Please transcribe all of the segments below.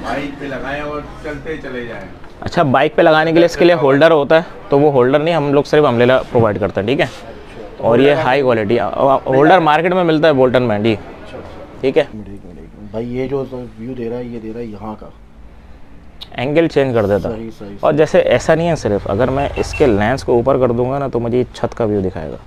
Bike पे लगाएं और चलते चले जाएं। अच्छा, बाइक पे लगाने के लिए इसके लिए होल्डर होता है, तो वो होल्डर नहीं, हम लोग सिर्फ अम्ब्रेला प्रोवाइड करते हैं, ठीक है। और ये हाई क्वालिटी होल्डर मार्केट में मिलता है बोल्टन ब्रांड ही, ठीक है भाई। ये जो व्यू दे रहा है, ये दे रहा है यहाँ का एंगल चेंज कर देता है। सही। और जैसे ऐसा नहीं है, सिर्फ अगर मैं इसके लेंस को ऊपर कर दूंगा ना तो मुझे छत का व्यू दिखाएगा।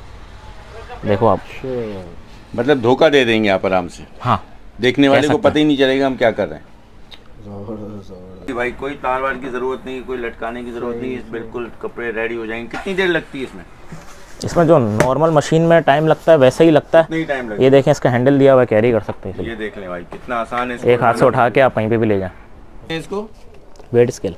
देखो आप, मतलब धोखा दे देंगे आप आराम से। हाँ, देखने वाले को पता ही नहीं चलेगा हम क्या कर रहे हैं। जबरदस्त। भाई कोई तार वार की जरूरत नहीं, कोई लटकाने की जरूरत नहीं, बिल्कुल कपड़े रेडी हो जाएंगे। कितनी देर लगती है इसमें? इसमें जो नॉर्मल मशीन में टाइम लगता है वैसे ही लगता है। नहीं टाइम लगता है। ये देखें, इसका हैंडल दिया हुआ है, कैरी कर सकते हैं। ये देख लें भाई कितना आसान है। एक हाथ से उठा के आप कहीं पे भी ले जाएं। इसको weight scale,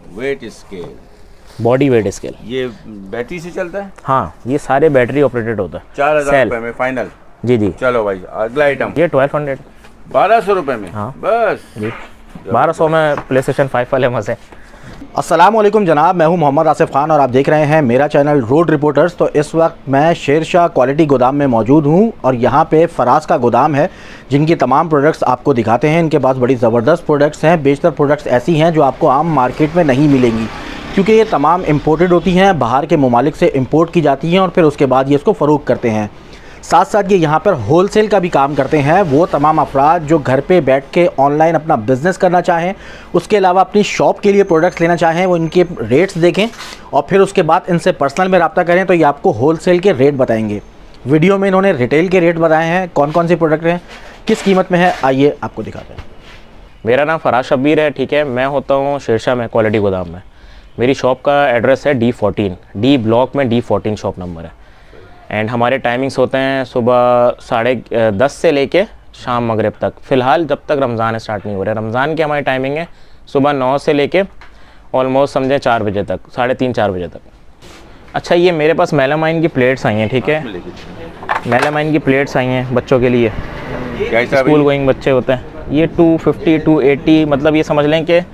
body weight scale, ये बैटरी से चलता है। हाँ, ये सारे बैटरी ऑपरेटेड होता है। 4000 रुपए में फाइनल। जी। चलो भाई अगला आइटम। ये 1200 1200 रुपए में। हाँ बस जी, 1200 में PlayStation 5 वाले मजे। अस्सलामुअलैकुम जनाब, मैं हूं मोहम्मद आसिफ खान और आप देख रहे हैं मेरा चैनल रोड रिपोर्टर्स। तो इस वक्त मैं शेरशाह क्वालिटी गोदाम में मौजूद हूं और यहां पे फराज का गोदाम है, जिनकी तमाम प्रोडक्ट्स आपको दिखाते हैं। इनके पास बड़ी ज़बरदस्त प्रोडक्ट्स हैं। बेशतर प्रोडक्ट्स ऐसी हैं जो आपको आम मार्केट में नहीं मिलेंगी, क्योंकि ये तमाम इम्पोर्टेड होती हैं, बाहर के ममालिक से इम्पोर्ट की जाती हैं और फिर उसके बाद ये इसको फ़रोख्त करते हैं। साथ साथ ये यहाँ पर होलसेल का भी काम करते हैं। वो तमाम अफराद जो घर पे बैठ के ऑनलाइन अपना बिज़नेस करना चाहें, उसके अलावा अपनी शॉप के लिए प्रोडक्ट्स लेना चाहें, वो इनके रेट्स देखें और फिर उसके बाद इनसे पर्सनल में रब्ता करें तो ये आपको होलसेल के रेट बताएंगे। वीडियो में इन्होंने रिटेल के रेट बताए हैं, कौन कौन से प्रोडक्ट हैं, किस कीमत में है, आइए आपको दिखाते हैं। मेरा नाम फराज शब्बीर है, ठीक है। मैं होता हूँ शेरशाह में क्वालिटी गोदाम में। मेरी शॉप का एड्रेस है D14, D ब्लॉक में D14 शॉप नंबर है। एंड हमारे टाइमिंग्स होते हैं सुबह 10:30 से लेके शाम मगरिब तक। फ़िलहाल जब तक रमज़ान स्टार्ट नहीं हो रहा है, रमज़ान की हमारी टाइमिंग है सुबह 9 से लेके ऑलमोस्ट समझें 4 बजे तक, 3:30-4 बजे तक। अच्छा, ये मेरे पास मेलामाइन की प्लेट्स आई हैं, ठीक है। मेलामाइन की प्लेट्स आई हैं बच्चों के लिए, स्कूल गोइंग बच्चे होते हैं। ये 250, 280, मतलब ये समझ लें कि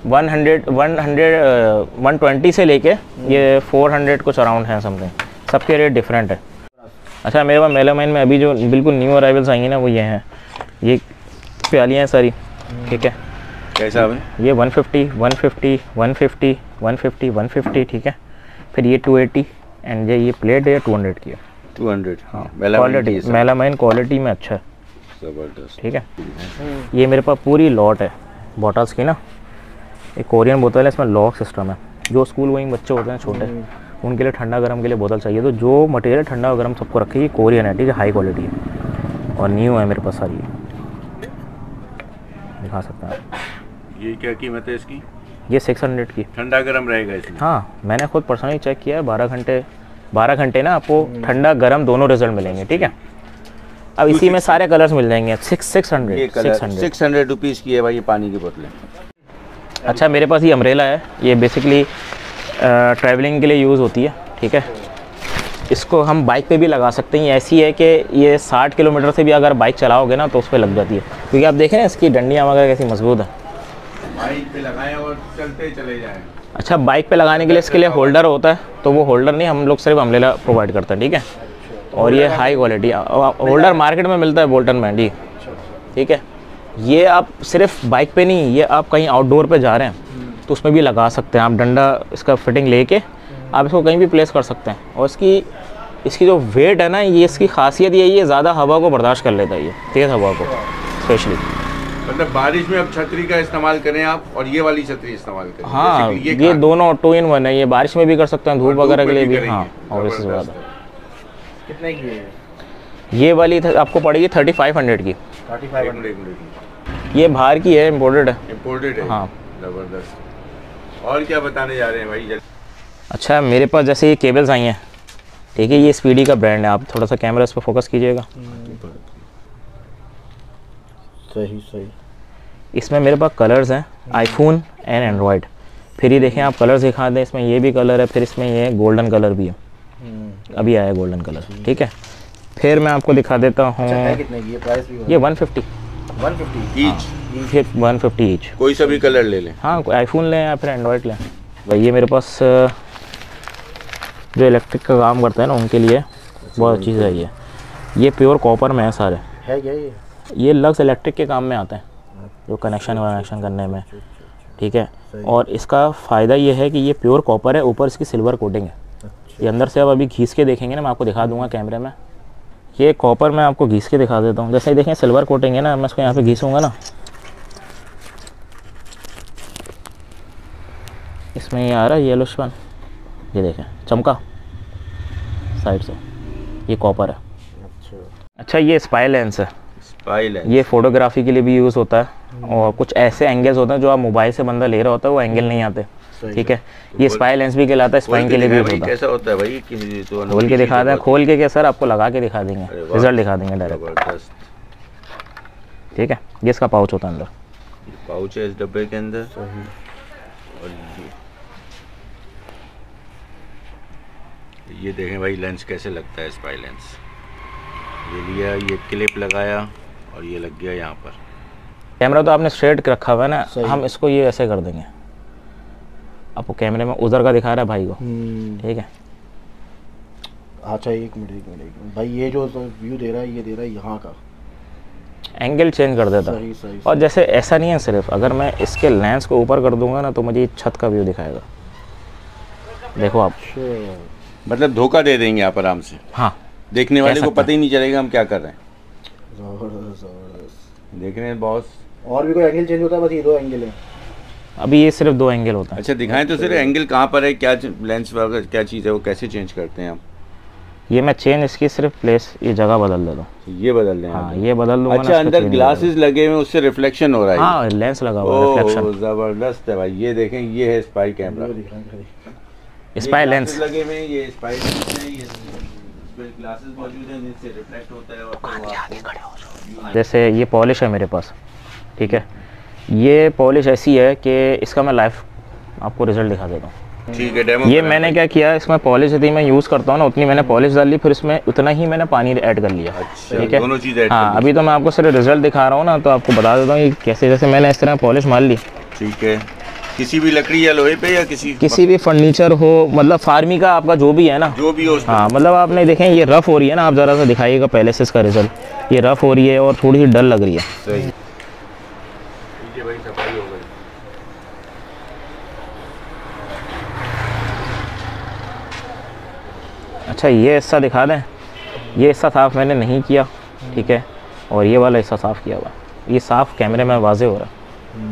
120 से लेके ये 400 कुछ अराउंड हैं समथिंग। सबके रेट डिफरेंट है। अच्छा, मेरे पास मेलामाइन में अभी जो बिल्कुल न्यू अराइवल्स आई हैं ना, वो ये हैं, ये प्यालियाँ हैं सारी, ठीक है। कैसा है ये 150, 150, 150, 150, 150, ठीक है। फिर ये 280 एंड ये प्लेट है 200 की है। 200, हाँ, क्वालिटी मेलामाइन क्वालिटी में अच्छा है, ज़बरदस्त, ठीक है। ये मेरे पास पूरी लॉट है बॉटल्स की ना। एक कोरियन बोतल है, इसमें लॉक सिस्टम है। जो स्कूल गोइंग बच्चे होते हैं छोटे, उनके लिए ठंडा गर्म के लिए बोतल चाहिए, तो जो मटेरियल ठंडा गर्म सबको रखेगी, कोरियन है, ठीक है, हाई क्वालिटी है और न्यू है मेरे पास सारी। दिखा सकते हैं आप। ये क्या कीमत है इसकी? ये 600 की। ठंडा गर्म रहेगा इसमें? हाँ, मैंने खुद पर्सनली चेक किया है। 12 घंटे ना आपको ठंडा गर्म दोनों रिजल्ट मिलेंगे, ठीक है। अब इसी में सारे कलर्स मिल जाएंगे। 600 रुपीज़ की है भाई ये पानी की बोतलें। अच्छा, मेरे पास ये अम्ब्रेला है, ये बेसिकली ट्रैवलिंग के लिए यूज़ होती है, ठीक है। इसको हम बाइक पे भी लगा सकते हैं। ये ऐसी है कि ये 60 किलोमीटर से भी अगर बाइक चलाओगे ना तो उस पर लग जाती है, क्योंकि आप देखें ना इसकी डंडियाँ वगैरह कैसी मजबूत है। बाइक पे लगाएं और चलते चले जाएं। अच्छा, बाइक पे लगाने के लिए इसके लिए होल्डर होता है, तो वो होल्डर नहीं, हम लोग सिर्फ अम्ब्रेला प्रोवाइड करते हैं, ठीक है। और ये हाई क्वालिटी होल्डर मार्केट में मिलता है बोल्टन ब्रांड ही, ठीक है। ये आप सिर्फ बाइक पे नहीं, ये आप कहीं आउटडोर पे जा रहे हैं तो उसमें भी लगा सकते हैं आप। डंडा इसका फिटिंग लेके आप इसको कहीं भी प्लेस कर सकते हैं। और इसकी जो वेट है ना, ये इसकी खासियत ये है, ज़्यादा हवा को बर्दाश्त कर लेता है, ये तेज़ हवा को स्पेशली। मतलब बारिश में अब छतरी का इस्तेमाल करें आप और ये वाली छतरी इस्तेमाल करें। हाँ, ये दोनों 2 in 1 है। ये बारिश में भी कर सकते हैं, धूप वगैरह के लिए भी। हाँ, और इससे ज़्यादा कितने की है ये वाली आपको पड़ेगी 3500 की। 3500 ये बाहर की है, इम्पोर्टेड है। इम्पोर्टेड है? हाँ, ज़बरदस्त। और क्या बताने जा रहे हैं भाई? अच्छा, मेरे पास जैसे ये केबल्स आई हैं, ठीक है। ये स्पीडी का ब्रांड है। आप थोड़ा सा कैमरा इस पर फोकस कीजिएगा। सही। इसमें मेरे पास कलर्स हैं आईफोन एंड एंड्रॉयड। फिर ये देखें आप, कलर्स दिखा दें, इसमें ये भी कलर है, फिर इसमें ये गोल्डन कलर भी है, अभी आया है गोल्डन कलर, ठीक है। फिर मैं आपको दिखा देता हूँ। ये 150 ईच। 150 ईच। कोई सा भी कलर ले लें? हाँ, आईफोन लें या फिर एंड्रॉयड लें भाई। ये मेरे पास जो इलेक्ट्रिक का काम करता है ना, उनके लिए बहुत अच्छी चीज़ है ये प्योर कॉपर में है सारे। है क्या ये? लक्स इलेक्ट्रिक के काम में आते हैं। जो कनेक्शन करने में, ठीक है। और इसका फ़ायदा ये है कि ये प्योर कॉपर है, ऊपर इसकी सिल्वर कोटिंग है। ये अंदर से आप अभी घीस के देखेंगे ना, मैं आपको दिखा दूंगा कैमरे में। ये कॉपर मैं आपको घीस के दिखा देता हूँ। जैसे देखें सिल्वर कोटिंग है ना, मैं इसको यहाँ पे घीसूँगा ना, इसमें ये आ रहा है येलोशन, ये देखें चमका साइड से, ये कॉपर है। अच्छा ये स्पाई लेंस है। स्पाई लेंस ये फोटोग्राफी के लिए भी यूज़ होता है, और कुछ ऐसे एंगल्स होते हैं जो आप मोबाइल से बंदा ले रहा होता है वो एंगल नहीं आते, ठीक है। ये स्पाई लेंस भी कहलाता है, स्पाइंग के लिए भी यूज़ होता है। कैसा होता है भाई कि तो खोल के दिखा दें, खोल के क्या सर आपको लगा के दिखा देंगे, रिजल्ट दिखा देंगे डायरेक्ट, ठीक है। ये इसका पाउच होता है अंदर, पाउच है इस डब्बे के अंदर। और ये देखें भाई लेंस कैसे लगता है, स्पाई लेंस। ये लिया, ये क्लिप लगाया और ये लग गया यहाँ पर। कैमरा तो आपने स्ट्रेट रखा हुआ है ना, हम इसको ये ऐसे कर देंगे, आपको कैमरे में उधर का दिखा रहा है भाई को, ठीक है। अच्छा एक मिनट भाई, ये जो व्यू दे रहा है ये दे रहा है यहाँ का, एंगल चेंज कर देता है। सही। और जैसे ऐसा नहीं है सिर्फ, अगर मैं इसके लेंस को ऊपर कर दूंगा ना तो मुझे छत का व्यू दिखाएगा, देखो आप। मतलब धोखा दे देंगे आप आराम से, हाँ, देखने वाले को पता ही नहीं चलेगा हम क्या कर रहे हैं। जबरदस्त। देख रहे हैं बॉस। और भी कोई एंगल चेंज होता है? बस ये दो एंगल हैं अभी, ये सिर्फ 2 एंगल होता है। अच्छा दिखाएं तो सिर्फ एंगल कहाँ पर है, क्या लेंस वगैरह क्या चीज़ है, वो कैसे चेंज करते हैं आप? ये मैं चेंज इसकी सिर्फ प्लेस, ये जगह बदल देता हूँ, ये बदल दें? हाँ ये बदल दूंगा। अच्छा अंदर ग्लासेस लगे हुए, उससे रिफ्लेक्शन हो रहा है। हाँ लेंस लगा हुआ है, रिफ्लेक्शन। जबरदस्त है भाई। ये देखें, ये है स्पाई कैमरा, स्पाई लेंस लगे हुए हैं, ये स्पाई लेंस है, ये ग्लासेस मौजूद हैं जिनसे रिफ्लेक्ट होता है। और जैसे ये पॉलिश है मेरे पास, ठीक है। ये पॉलिश ऐसी है कि इसका मैं लाइव आपको रिजल्ट दिखा देता हूँ, ठीक है। डेमो ये मैंने क्या किया, इसमें पॉलिश यदि मैं यूज़ करता हूँ ना उतनी मैंने पॉलिश डाल ली, फिर इसमें उतना ही मैंने पानी ऐड कर लिया, ठीक है। दोनों चीज़ें ऐड हाँ अभी तो मैं आपको सिर्फ रिजल्ट दिखा रहा हूँ ना, तो आपको बता देता हूँ ये कैसे। जैसे मैंने इस तरह पॉलिश मार ली, ठीक है। किसी भी लकड़ी या लोहे पे या किसी भी फर्नीचर हो, मतलब फार्मी का आपका जो भी है ना, जो भी हो। हाँ मतलब आपने देखें ये रफ़ हो रही है ना, आप ज़रा सा दिखाइएगा पहले से इसका रिजल्ट। ये रफ़ हो रही है और थोड़ी सी डल लग रही है। सही। ये भाई सफाई हो गई। अच्छा ये हिस्सा दिखा दें, ये हिस्सा साफ़ मैंने नहीं किया, ठीक है। और ये वाला हिस्सा साफ़ किया हुआ, ये साफ़ कैमरे में वाज़े हो रहा है।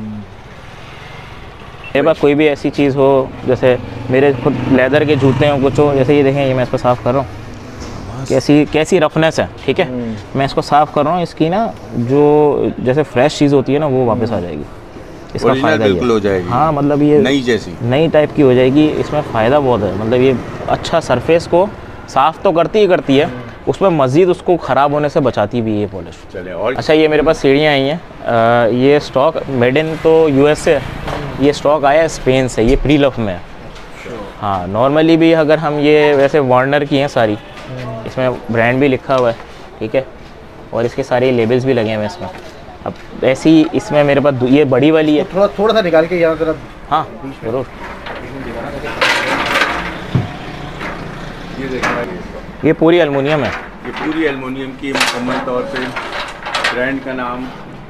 मेरे पास कोई भी ऐसी चीज़ हो, जैसे मेरे खुद लेदर के जूते हो, कुछ हो, जैसे ये देखें, ये मैं इस पर साफ़ कर रहा हूँ, कैसी रफनेस है, ठीक है। मैं इसको साफ़ कर रहा हूँ, इसकी ना जो जैसे फ्रेश चीज़ होती है ना वो वापस आ जाएगी, इसका फ़ायदा बिल्कुल हो जाएगी। हाँ मतलब ये नई जैसी, नई टाइप की हो जाएगी, इसमें फ़ायदा बहुत है। मतलब ये अच्छा सरफेस को साफ़ तो करती है, उसमें मज़ीद उसको ख़राब होने से बचाती भी है ये पॉलिश। चले। और अच्छा ये मेरे पास सीढ़ियाँ आई हैं, ये स्टॉक मेड इन तो US से, ये स्टॉक आया है स्पेन से, ये प्री लव में है। हाँ नॉर्मली भी अगर हम ये वैसे वार्नर की हैं सारी, इसमें ब्रांड भी लिखा हुआ है, ठीक है। और इसके सारे लेबल्स भी लगे हुए हैं इसमें। अब ऐसी इसमें मेरे पास ये बड़ी वाली है, थोड़ा सा निकाल के यहाँ जरा। हाँ जरूर। ये देखना, ये पूरी एल्युमिनियम है, ये पूरी एल्युमिनियम की मुकम्मल तौर पे ब्रांड का नाम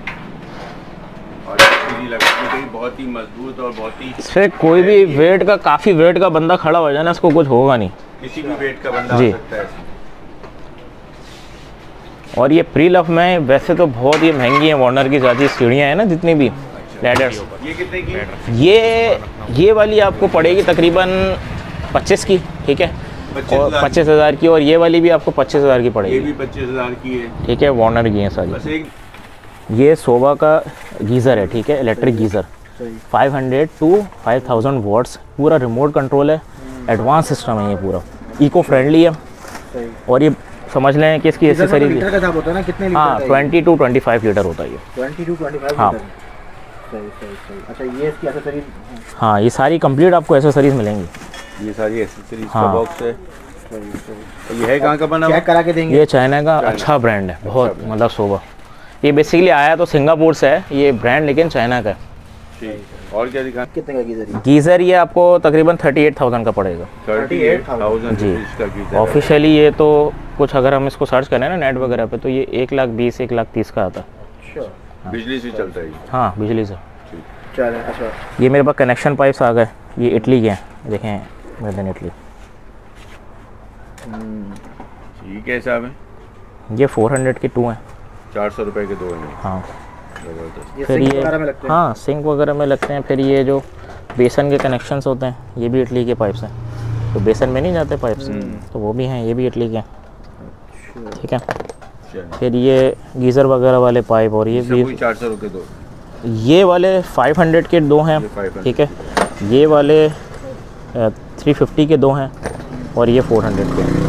और लगाने के बहुत ही मजबूत और बहुत ही, इससे कोई भी वेट का, काफ़ी वेट का बंदा खड़ा हो जाए ना, इसको कुछ होगा नहीं, किसी भी वेट का बंदा आ सकता है। और ये प्री लव में वैसे तो बहुत ही महंगी है, वार्नर की ज़्यादा सीढ़ियाँ हैं ना जितनी भी लैडर्स। ये कितने की? ये वाली आपको पड़ेगी तकरीबन 25 की, ठीक है। और 25,000 की, और ये वाली भी आपको 25,000 की पड़ेगी। ये भी 25,000 की है, ठीक है। वार्नर की है सारी। बस एक ये सोबा का गीज़र है, ठीक है, इलेक्ट्रिक गीज़र, 500 to 5000 वॉट्स, पूरा रिमोट कंट्रोल है, एडवांस सिस्टम है ये पूरा, इको फ्रेंडली है। और ये समझ लें कि इसकी एसेसरीज, हाँ 20 to 25 लीटर होता है ये, 20 to 25 हाँ सही। अच्छा ये इसकी एसेसरीज, हाँ ये सारी कंप्लीट आपको एसेसरीज मिलेंगी, ये सारी एसेसरीज का हाँ। बॉक्स है। ये है कहाँ का बना हुआ? चेक करा के देंगे। ये चाइना का अच्छा ब्रांड है, बहुत मतलब सोबा। ये बेसिकली आया तो सिंगापुर से है ये ब्रांड, लेकिन चाइना का है। ठीक। और क्या दिखा? कितने का गीज़र? गीज़र ये आपको तकरीबन 38,000 का पड़ेगा। 38,000 जी। का गीज़र। ऑफिशियली ये तो कुछ अगर हम इसको सर्च करें ना नेट वगैरह पे, तो ये 1,20,000 1,30,000 का आता है। अच्छा बिजली से चलता है ये? हाँ बिजली से। चले अच्छा, ये मेरे पास कनेक्शन पाइप्स आ गए, ये इटली के हैं, देखें मेड इन इटली। ठीक है साहब है, ये 400 के 2 हैं, 400 रुपए के 2 हैं। हाँ। ज़बरदस्त। ये फिर सिंक ये वगैरह में लगते हैं? हाँ सिंक वगैरह में लगते हैं। फिर ये जो बेसन के कनेक्शंस होते हैं, ये भी इटली के पाइप्स हैं, तो बेसन में नहीं जाते पाइप्स, तो वो भी हैं, ये भी इटली के हैं। ठीक है। फिर ये गीज़र वगैरह वाले पाइप, और ये भी 400 के 2, ये वाले 500 के 2 हैं। 500। ठीक है। ये वाले 350 के 2 हैं, और ये 400 के हैं।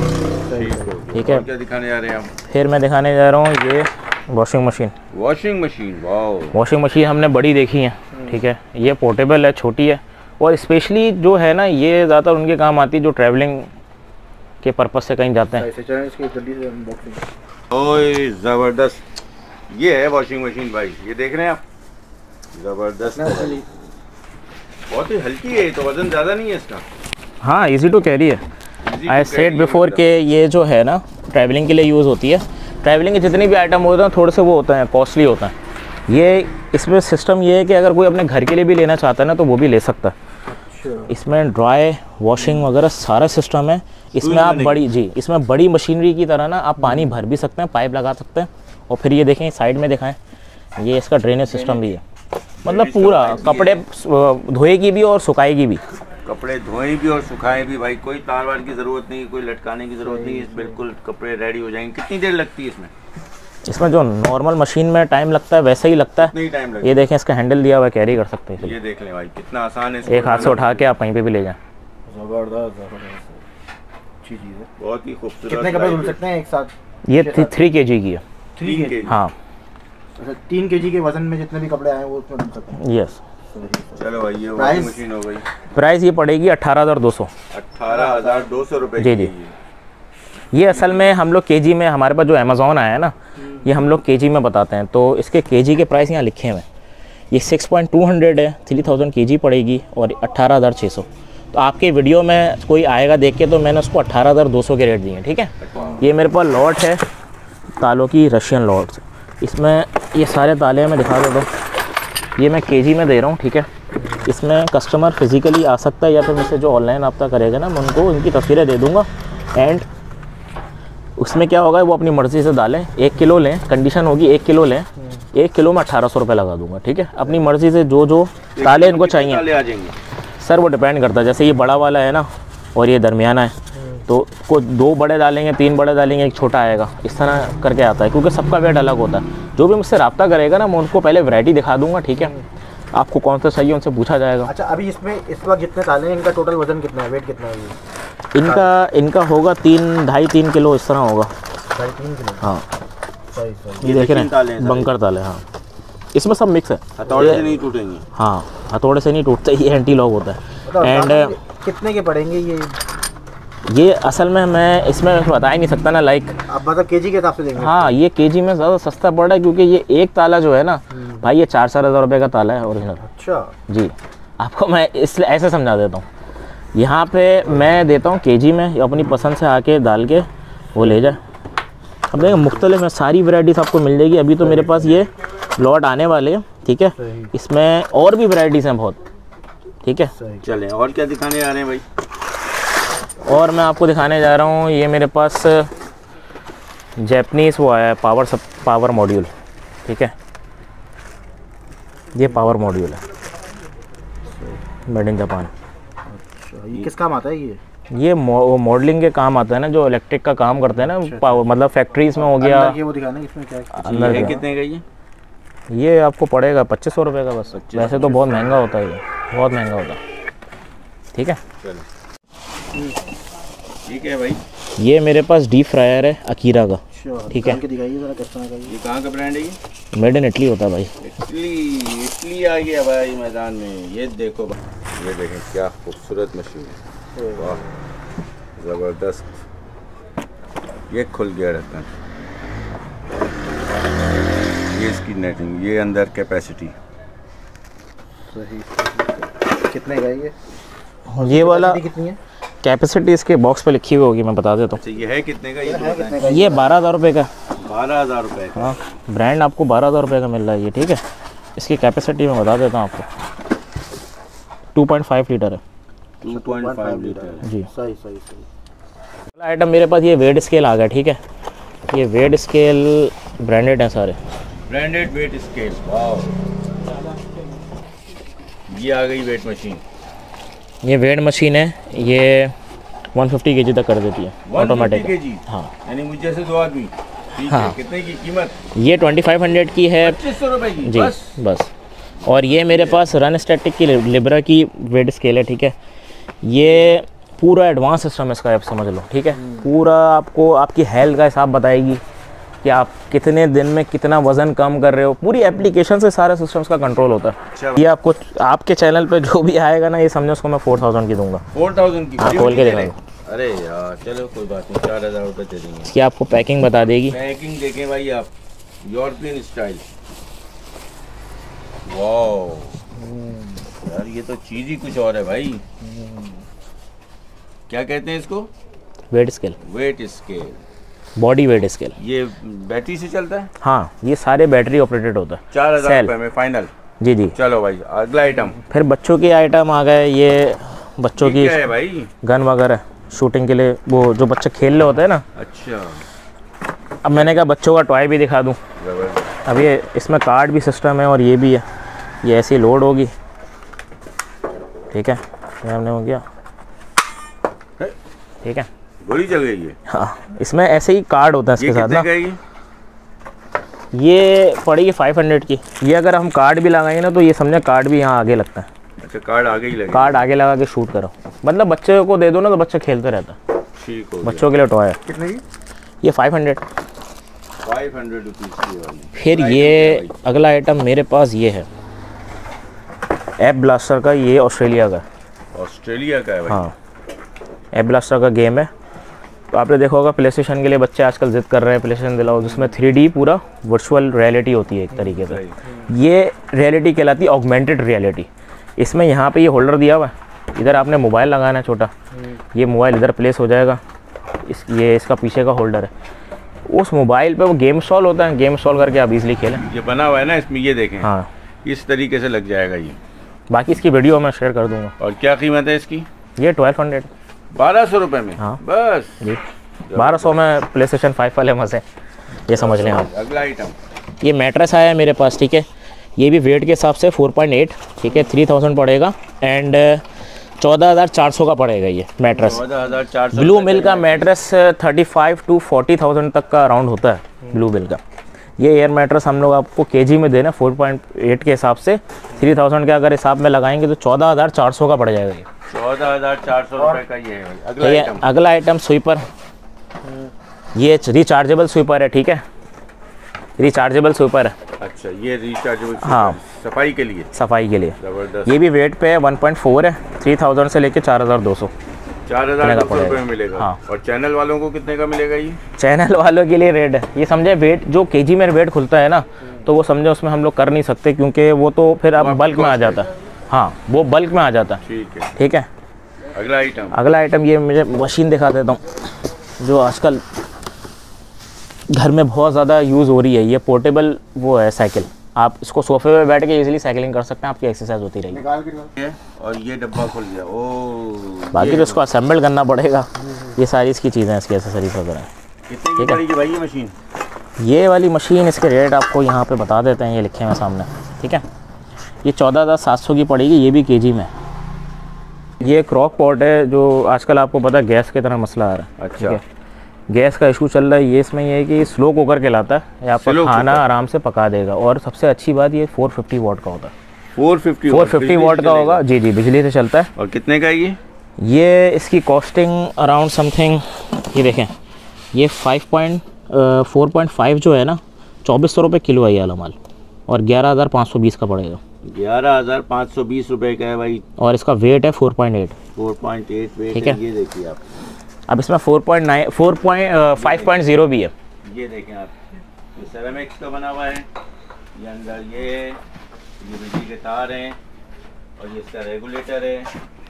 ठीक है। और क्या दिखाने जा रहे हैं हम? फिर मैं दिखाने जा रहा हूँ ये वॉशिंग मशीन। वॉशिंग मशीन, वाह। वॉशिंग मशीन हमने बड़ी देखी है। ठीक है। ये पोर्टेबल है, छोटी है, और स्पेशली जो है ना, ये ज़्यादातर उनके काम आती है जो ट्रैवलिंग के पर्पज़ से कहीं जाते हैं। इसकी जल्दी से अनबॉक्सिंग। ओए ज़बरदस्त, ये है वॉशिंग मशीन भाई, ये देख रहे हैं आप, ज़बरदस्त है भाई। बहुत ही हल्की है, ये तो वज़न ज़्यादा नहीं है इसका। हाँ, इजी टू कैरी है। Easy to I carry said है बिफोर मतलब। के ये जो है ना ट्रैवलिंग के लिए यूज़ होती है। ट्रैवलिंग के जितने भी आइटम होते हैं थोड़े से वो होते हैं, कॉस्टली होता है। ये इसमें सिस्टम ये है कि अगर कोई अपने घर के लिए भी लेना चाहता है ना, तो वो भी ले सकता है। इसमें ड्राई वॉशिंग वगैरह सारा सिस्टम है। इसमें आप बड़ी इसमें बड़ी मशीनरी की तरह ना आप पानी भर भी सकते हैं, पाइप लगा सकते हैं। और फिर ये देखें साइड में दिखाएं, ये इसका ड्रेनेज सिस्टम भी है। मतलब पूरा कपड़े धोएगी भी और सुखाएगी भी। कपड़े धोएं भी और सुखाएं भी भाई, कोई तार वार की ज़रूरत नहीं, कोई लटकाने की ज़रूरत नहीं, बिल्कुल कपड़े रेडी हो जाएंगे। कितनी देर लगती है इसमें? इसमें जो नॉर्मल मशीन में टाइम लगता है वैसे ही लगता है। नहीं टाइम लगता ये देखें, इसका हैंडल दिया हुआ है, कैरी कर सकते हैं। है। ये देख लें भाई, कितना आसान है। एक हाथ से उठा के आप कहीं पे भी ले जाएं। ज़बरदस्त अच्छी चीज़ है। बहुत ही खूबसूरत। कितने कपड़े धुल सकते हैं एक साथ? ये 3 kg की है। 3 kg। हाँ। अच्छा, 3 kg के वजन में जितने भी कपड़े आए वो उसमें धुल सकते हैं। यस। चलो भाई, ये प्राइस? वॉशिंग मशीन हो गई। प्राइस ये पड़ेगी 18,200। 18,200 रुपये जी, जी। ये असल में हम लोग केजी में, हमारे पास जो अमेज़ॉन आया है ना, ये हम लोग केजी में बताते हैं, तो इसके केजी के प्राइस यहाँ लिखे हुए हैं। ये 6.200 है, 3000 केजी पड़ेगी, और 18,600। तो आपके वीडियो में कोई आएगा देख के, तो मैंने उसको 18,200 के रेट दिए हैं। ठीक है। ये मेरे पास लॉट है तालों की, रशियन लॉट्स। इसमें ये सारे ताले मैं दिखा देता हूँ। ये मैं केजी में दे रहा हूँ। ठीक है। इसमें कस्टमर फिज़िकली आ सकता है, या फिर मुझसे जो ऑनलाइन रब्ता करेगा ना, मैं उनको उनकी तस्वीरें दे दूँगा। एंड उसमें क्या होगा, वो अपनी मर्ज़ी से डालें। 1 किलो लें, कंडीशन होगी 1 किलो लें, 1 किलो में 1800 रुपये लगा दूंगा। ठीक है। अपनी मर्ज़ी से जो जो ताले इनको चाहिए ताले आ जाएंगे सर, वो डिपेंड करता है। जैसे ये बड़ा वाला है ना, और ये दरमियाना है, तो कुछ 2 बड़े डालेंगे, 3 बड़े डालेंगे, 1 छोटा आएगा, इस तरह करके आता है, क्योंकि सबका वेट अलग होता है। जो भी मुझसे रब्ता करेगा ना, मैं उनको पहले वैरायटी दिखा दूंगा। ठीक है। आपको कौन सा चाहिए उनसे पूछा जाएगा। अच्छा, अभी इसमें इस वक्त जितने ताले हैं, इनका टोटल वजन कितना है, वेट कितना है? इनका होगा 3-2.5-3 किलो इस तरह होगा। 3.5 किलो? हाँ। सही। ये देख रहे ताले हैं हैं, बंकर ताले। हाँ, इसमें सब मिक्स है। हथौड़े से नहीं टूटेंगे। हाँ, हथौड़े से नहीं टूटते, ये एंटी लॉक होता है। एंड कितने के पड़ेंगे ये असल में मैं इसमें बता ही नहीं सकता ना, लाइक आप मतलब केजी के हिसाब से देंगे? हाँ, ये केजी में ज़्यादा सस्ता पड़ रहा है, क्योंकि ये एक ताला जो है ना भाई, ये 4-4 हज़ार रुपये का ताला है ओरिजिनल। अच्छा जी। आपको मैं इसलिए ऐसे समझा देता हूँ, यहाँ पे मैं देता हूँ केजी में, अपनी पसंद से आके डाल के वो ले जाए। अब देखिए मुख्तलिफ में सारी वैराइटीज आपको मिल जाएगी। अभी तो मेरे पास ये लॉट आने वाले हैं। ठीक है। इसमें और भी वैराइटीज़ हैं बहुत। ठीक है। चलें, और क्या दिखाने आ रहे हैं भाई? और मैं आपको दिखाने जा रहा हूँ, ये मेरे पास जैपनीज़ वो आया है, पावर मॉड्यूल। ठीक है। ये पावर मॉड्यूल है, मेड इन जापान। अच्छा, ये किस काम आता है? ये मॉडलिंग के काम आता है ना, जो इलेक्ट्रिक का काम करते हैं ना, पावर मतलब फैक्ट्रीज में हो गया। ये वो दिखाना इसमें क्या है? अंदर ये का। कितने का ये आपको पड़ेगा 2500 रुपये का बस। वैसे तो बहुत महंगा होता है, ये बहुत महंगा होता है। ठीक है। ठीक है भाई। ये मेरे पास डीप फ्रायर है अकीरा का। ठीक है। दिखाइए जरा किस तरह का ये कहाँ का ब्रांड है? ये मेड इन इटली होता है भाई। इटली आ गया भाई मैदान में। ये देखो भाई, ये देखें क्या खूबसूरत मशीन है, वाह ज़बरदस्त। ये खुल गया रहता है, ये इसकी नेटिंग, ये अंदर कैपेसिटी। सही। कितने का ये? ये वाला कितनी है कैपेसिटी इसके बॉक्स पे लिखी हुई होगी, मैं बता देता हूँ। अच्छा, ये है कितने का? है कितने का? ये 12,000 रुपये का। 12,000 रुपये का। हाँ, ब्रांड आपको 12,000 रुपये का मिल रहा है ये, ठीक है। इसकी कैपेसिटी मैं बता देता हूँ आपको, 2.5 लीटर है। 2.5 लीटर जी, सही सही सही। अगला आइटम मेरे पास ये वेट स्केल आ गया, ठीक है। ये वेट स्केल ब्रांडेड है सारे, ब्रांडेड वेट स्केल। वाह, ये आ गई वेट मशीन। ये वेट मशीन है, ये 150 kg तक कर देती है, ऑटोमेटिक। 150 kg? हाँ यानी मुझ जैसे 2 आदमी। ठीक हाँ। है, कितने की कीमत? ये 2500 की है। 2500 रुपये की? जी बस। और ये मेरे पास रन स्टैटिक की लिब्रा की वेट स्केल है, ठीक है। ये पूरा एडवांस सिस्टम है इसका, आप समझ लो, ठीक है। पूरा आपको आपकी हेल्थ का हिसाब बताएगी कि आप कितने दिन में कितना वज़न कम कर रहे हो। पूरी एप्लीकेशन से सारे सिस्टम्स का कंट्रोल होता है। ये आपको आपके चैनल पे जो भी आएगा ना, ये समझो उसको मैं 4000 की दूंगा। 4000 की? हाँ, खोल के दिखाऊंगा। अरे यार चलो कोई बात नहीं, 4000 रुपये दे देंगे। इसकी आपको पैकिंग बता देगी। पैकिंग देखें भाई आप, यूरोपियन स्टाइल। वाह यार, ये तो चीज़ ही कुछ और है भाई। क्या कहते हैं इसको? Weight scale, weight scale, body weight scale. ये बैटरी से चलता है? हाँ, ये सारे बैटरी ऑपरेटेड होता है। 4000 रुपये में फाइनल। जी जी। चलो भाई, अगला आइटम। फिर बच्चों के आइटम आ गए। ये बच्चों की क्या है भाई? गन वगैरह शूटिंग के लिए, वो जो बच्चे खेल रहे होते हैं ना। अच्छा, अब मैंने कहा बच्चों का टॉय भी दिखा दूँ। जबरदस्त। अब ये इसमें कार्ड भी सिस्टम है और ये भी है। ये ऐसी लोड होगी, ठीक है। ये हमने हो गया, ठीक है। गोली चल गई है? हाँ, इसमें ऐसे ही कार्ड होता है इसके साथ ना। ये ये पड़ेगी 500 की। ये अगर हम कार्ड भी लगाएंगे ना, तो ये समझे कार्ड भी यहाँ आगे लगता है। अच्छा, कार्ड आगे ही लगे? कार्ड आगे लगा के शूट करो, मतलब बच्चे को दे दो ना तो बच्चा खेलते रहता है। ठीक हो बच्चों के लिए टॉय है। कितने की? ये 500 रुपीज़ की वाली। फिर ये अगला आइटम मेरे पास ये है, एप ब्लास्टर का। ये ऑस्ट्रेलिया का है। ऑस्ट्रेलिया का है भाई? हाँ, एप ब्लास्टर का गेम है। तो आपने देखा होगा प्ले स्टेशन के लिए बच्चे आजकल जिद कर रहे हैं प्ले स्टेशन दिलाओ, जिसमें 3D पूरा वर्चुअल रियलिटी होती है एक तरीके से। ये रियलिटी कहलाती है ऑगमेंटेड रियलिटी। इसमें यहाँ पे ये होल्डर दिया हुआ है, इधर आपने मोबाइल लगाना है छोटा, ये मोबाइल इधर प्लेस हो जाएगा। ये इसका पीछे का होल्डर है। उस मोबाइल पे वो गेम इंस्टॉल होता है, गेम इंस्टॉल करके आप इजीली खेलें। ये बना हुआ है ना इसमें, ये देखें। हाँ, इस तरीके से लग जाएगा ये। बाकी इसकी वीडियो मैं शेयर कर दूंगा। और क्या कीमत है इसकी? ये 1200। 1200 रुपये में? हाँ बस जी। 1200 में प्ले स्टेशन 5 वाले मज़े, ये समझ लें आप। अगला आइटम। ये मैट्रेस आया है मेरे पास, ठीक है। ये भी वेट के हिसाब से 4.8, ठीक है। 3000 पड़ेगा एंड 14,400 का पड़ेगा ये मैट्रेस। 14,400। ब्लू मिल का मैट्रेस 35 to 40,000 तक का अराउंड होता है ब्लू मिल का। ये एयर मैट्रेस हम लोग आपको केजी में देना 4.8 के हिसाब से। 3000 के अगर हिसाब में लगाएंगे तो 14,400 का पड़ जाएगा ये। 14,400 रुपये का ये है। अगला आइटम। अगला आइटम स्वीपर। ये रिचार्जेबल स्वीपर है, ठीक है। रिचार्जेबल स्वीपर है। अच्छा, ये रिचार्जेबल? हाँ, सफाई के लिए? सफाई के लिए। जबरदस्त। ये भी वेट पे है, 1.4 है। 3000 से लेके 4200। 4,200 रुपये में मिलेगा। हाँ। और चैनल वालों को कितने का मिलेगा ये? चैनल वालों के लिए रेट है ये, समझे। वेट जो केजी में वेट खुलता है ना, तो वो समझे उसमें हम लोग कर नहीं सकते, क्योंकि वो तो फिर अब बल्क में आ जाता है। हाँ, वो बल्क में आ जाता है। ठीक है, ठीक है। अगला आइटम। अगला आइटम ये मुझे मशीन दिखा देता हूँ, जो आजकल घर में बहुत ज़्यादा यूज़ हो रही है। ये पोर्टेबल वो है साइकिल। आप इसको सोफे पे बैठ के इजीली साइकिलिंग कर सकते हैं, आपकी एक्सरसाइज होती रहेगी। और ये डब्बा खुल गया। ओ, बाकी तो इसको असेंबल करना पड़ेगा। ये सारी इसकी चीज़ें, इसकी एक्सेसरीज वगैरह। कितने की पड़ेगी भाई ये मशीन? ये वाली मशीन, इसके रेट आपको यहाँ पे बता देते हैं, ये लिखे हैं सामने, ठीक है। ये 14,700 की पड़ेगी, ये भी केजी में। ये क्रॉक पॉट है, जो आजकल आपको पता है गैस की तरह मसला आ रहा है। अच्छा, गैस का इशू चल रहा है। ये इसमें ये है कि स्लो कुकर कहलाता है, ये आपका खाना आराम से पका देगा। और सबसे अच्छी बात ये 450 वाट का होता है। 450 वाट का होगा। जी जी, बिजली से चलता है। और कितने का ये इसकी कॉस्टिंग अराउंड समथिंग, ये देखें, ये 4.5 जो है ना, 2400 रुपये किलो है ये वाला माल। और 11,520 का पड़ेगा। 11,520 रुपये का है भाई। और इसका वेट है 4.8 वेट ठीक है। ये देखिए आप। अब इसमें 5.0 भी है। ये देखें आप, ये सेरेमिक्स का बना हुआ है। ये अंदर ये बिजली के तार हैं। और ये इसका रेगुलेटर है।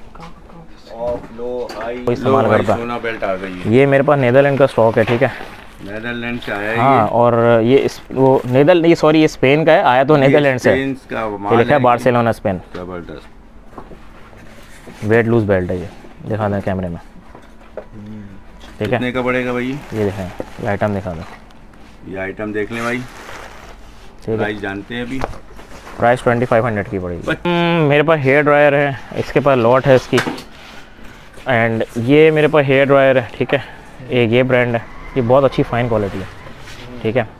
ऑफ लो हाई इस्तेमाल करता है। सोना बेल्ट आ गई है। ये मेरे पास नीदरलैंड का स्टॉक है, ठीक है। नेदरलैंड से आया है हाँ, और ये ये स्पेन का है, आया तो नेदरलैंड से। स्पेन का ये माल लिखा है बार्सिलोना स्पेन। जबरदस्त। वेट लूज बेल्ट है ये, दिखा दें कैमरे में, ठीक है। कितने का पड़ेगा भाई? ये दिखाएं, ये आइटम दिखा दें, ये आइटम देख लें भाई, ठीक है। प्राइस जानते हैं अभी। प्राइस 2500 की पड़ेगी। मेरे पास हेयर ड्रायर है, इसके पास लॉट है इसकी, एंड ये मेरे पास हेयर ड्रायर है, ठीक है। एक ये ब्रांड है, ये बहुत अच्छी फाइन क्वालिटी है, ठीक है।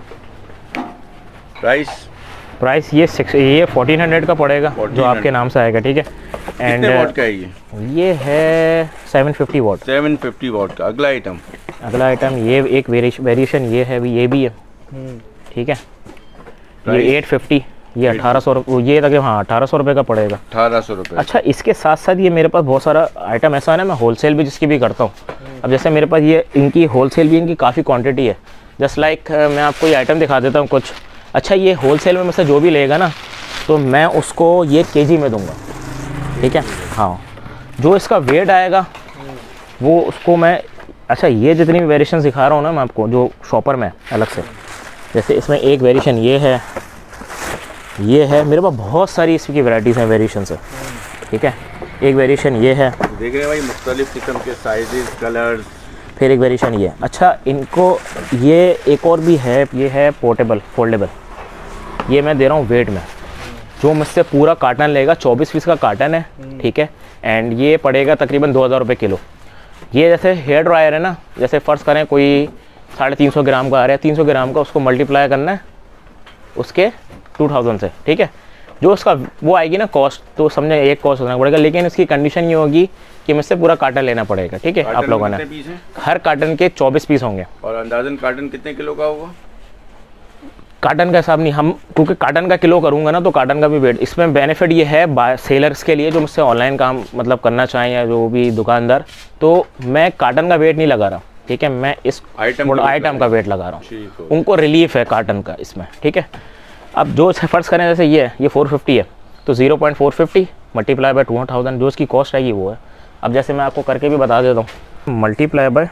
प्राइस ये 1400 का पड़ेगा, जो आपके नाम से आएगा, ठीक है। एंड कितने वॉट का है ये है 750 वॉट। 750 वॉट का। अगला आइटम ये एक वेरिएशन ये है, ये भी है, ठीक है। ये 850, ये 1800, ये तक, हाँ 1800 रुपये का पड़ेगा। 1800 रुपये। अच्छा, इसके साथ साथ ये मेरे पास बहुत सारा आइटम ऐसा है ना, मैं होलसेल भी जिसकी भी करता हूँ। अब जैसे मेरे पास ये इनकी होलसेल भी, इनकी काफ़ी क्वांटिटी है। जस्ट लाइक मैं आपको ये आइटम दिखा देता हूँ कुछ। अच्छा, ये होलसेल में मुझसे जो भी लेगा ना, तो मैं उसको ये केजी में दूंगा, ठीक है। हाँ, जो इसका वेट आएगा वो उसको मैं, अच्छा ये जितनी भी वेरिएशन दिखा रहा हूँ ना मैं आपको, जो शॉपर में अलग से, जैसे इसमें एक वेरिएशन ये है मेरे पास बहुत सारी इसकी वैरायटीज़ हैं, वेरिएशन से, ठीक है। एक वेरिएशन ये है, देख रहे हैं भाई, मुख्तलिफ किस्म के साइजेस, कलर्स। फिर एक वेरिएशन ये। अच्छा, इनको ये एक और भी है, ये है पोर्टेबल फोल्डेबल, ये मैं दे रहा हूँ वेट में। जो मुझसे पूरा कार्टन लेगा, 24 पीस का कार्टन है, ठीक है। एंड ये पड़ेगा तकरीबन 2000 रुपये किलो। ये जैसे हेयर ड्रायर है ना, जैसे फ़र्ज़ करें कोई 350 ग्राम का आ रहा है, 300 ग्राम का, उसको मल्टीप्लाई करना है उसके 2000 से, ठीक है। जो उसका वो आएगी ना कॉस्ट, तो समझे एक कॉस्ट होना पड़ेगा, लेकिन इसकी कंडीशन ये होगी कि मुझसे पूरा कार्टन लेना पड़ेगा, ठीक है। आप लोगों ने हर कार्टन के 24 पीस होंगे। और अंदाजन कार्टन कितने किलो का होगा? कार्टन का हिसाब नहीं, हम क्योंकि कार्टन का किलो करूँगा ना, तो कार्टन का भी वेट। इसमें बेनिफिट ये है सेलर्स के लिए, जो मुझसे ऑनलाइन काम मतलब करना चाहें, या जो भी दुकानदार, तो मैं कार्टन का वेट नहीं लगा रहा, ठीक है। मैं इस आइटम का वेट लगा रहा हूँ, उनको रिलीफ है कार्टन का इसमें, ठीक है। अब जो फ़र्ज़ करें जैसे ये 450 है, तो 0.450 मल्टीप्लाई बाय 2000 जो इसकी कॉस्ट आएगी वो है। अब जैसे मैं आपको करके भी बता देता हूँ, मल्टीप्लाई बाय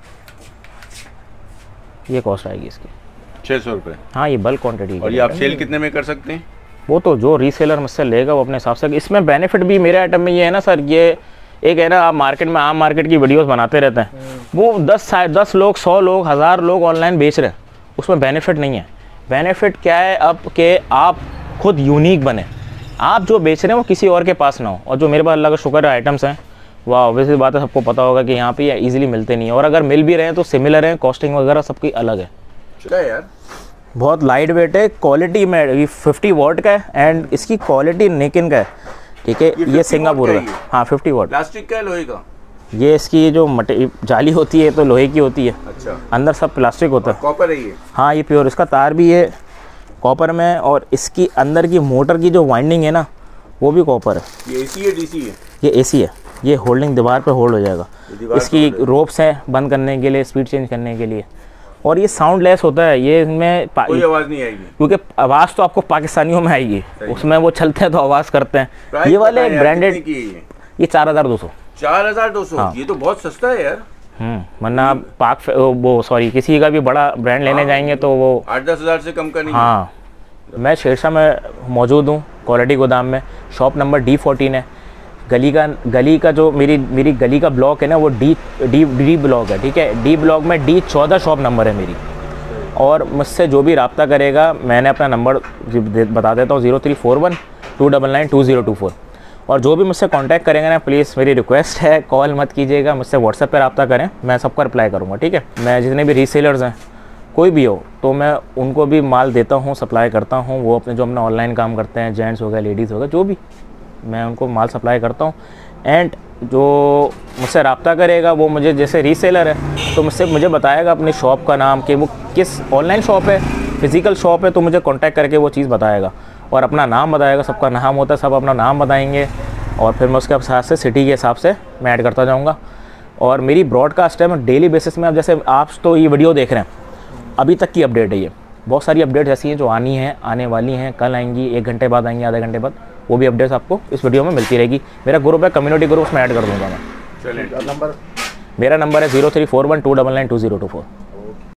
ये कॉस्ट आएगी इसकी 600 रुपये। हाँ, ये बल्क क्वांटिटी। और ये आप सेल कितने में कर सकते हैं? वो तो जो रीसेलर मुझसे लेगा वो अपने हिसाब से। इसमें बेनिफिट भी मेरे आइटम में ये है ना सर, ये एक है ना, आप मार्केट में आम मार्केट की वीडियोस बनाते रहते हैं, वो 10 लोग, 100 लोग, 1000 लोग ऑनलाइन बेच रहे हैं, उसमें बेनिफिट नहीं है। बेनिफिट क्या है अब कि आप खुद यूनिक बने, आप जो बेच रहे हैं वो किसी और के पास ना हो। और जो मेरे पास अल्लाह का शुक्र है आइटम्स हैं, वाह, ऑब्वियसली बात है, सबको पता होगा कि यहाँ पे ईजिली मिलते नहीं है, और अगर मिल भी रहे हैं तो सिमिलर हैं, कॉस्टिंग वगैरह सबकी अलग है। यार बहुत लाइट वेट है, क्वालिटी में 50 वॉट का है, एंड इसकी क्वालिटी निकिन का है, ठीक है। ये सिंगापुर का, हाँ 50 वॉट। प्लास्टिक का, लोहे का? ये इसकी जो जाली होती है तो लोहे की होती है। अच्छा। अंदर सब प्लास्टिक होता है। कॉपर है ये? हाँ, ये प्योर, इसका तार भी ये कॉपर में, और इसकी अंदर की मोटर की जो वाइंडिंग है ना, वो भी कॉपर है। ये एसी है डीसी है? ये एसी है। ये होल्डिंग दीवार पे होल्ड हो जाएगा। इसकी रोप्स हैं बंद करने के लिए, स्पीड चेंज करने के लिए, और ये साउंड लेस होता है। ये इनमें कोई आवाज़ नहीं आएगी, क्योंकि आवाज़ तो आपको पाकिस्तानियों में आएगी, उसमें वो चलते हैं तो आवाज़ करते हैं। ये वाले ब्रांडेड, ये 4200। 4200? हाँ। ये तो बहुत सस्ता है यार। वरना आप किसी का भी बड़ा ब्रांड लेने जाएंगे तो वो 8-10 हज़ार से कम का नहीं। हाँ, मैं शेरशाह में मौजूद हूँ, क्वालिटी गोदाम में। शॉप नंबर D14 है। गली का जो मेरी गली का ब्लॉक है ना, वो डी ब्लॉक है, ठीक है। डी ब्लॉक में D14 शॉप नंबर है मेरी। और मुझसे जो भी रब्ता करेगा, मैंने अपना नंबर बता देता हूँ, 0341 299 2024। और जो भी मुझसे कांटेक्ट करेंगे ना, प्लीज़ मेरी रिक्वेस्ट है, कॉल मत कीजिएगा, मुझसे व्हाट्सएप पर रब्ता करें, मैं सबका रिप्लाई करूँगा, ठीक है। मैं जितने भी रीसेलर्स हैं, कोई भी हो, तो मैं उनको भी माल देता हूँ, सप्लाई करता हूँ। वो अपने जो अपना ऑनलाइन काम करते हैं, जेंट्स हो गए, लेडीज़ हो गए, जो भी, मैं उनको माल सप्लाई करता हूँ। एंड जो मुझसे रब्ता करेगा, वो मुझे, जैसे रीसेलर है तो मुझे बताएगा अपनी शॉप का नाम, कि वो किस ऑनलाइन शॉप है, फिज़िकल शॉप है, तो मुझे कांटेक्ट करके वो चीज़ बताएगा, और अपना नाम बताएगा। सबका नाम होता है, सब अपना नाम बताएंगे, और फिर मैं उसके हिसाब से, सिटी के हिसाब से मैं ऐड करता जाऊँगा। और मेरी ब्रॉडकास्ट है, मैं डेली बेसिस में, अब जैसे आप तो ये वीडियो देख रहे हैं, अभी तक की अपडेट है ये। बहुत सारी अपडेट्स ऐसी हैं जो आनी हैं, आने वाली हैं, कल आएंगी, 1 घंटे बाद आएंगी, आधे घंटे बाद, वो भी अपडेट्स आपको इस वीडियो में मिलती रहेगी। मेरा ग्रुप है, कम्युनिटी ग्रुप, उसमें ऐड कर दूँगा मैं। चलिए, मेरा नंबर है 0341 299 2024।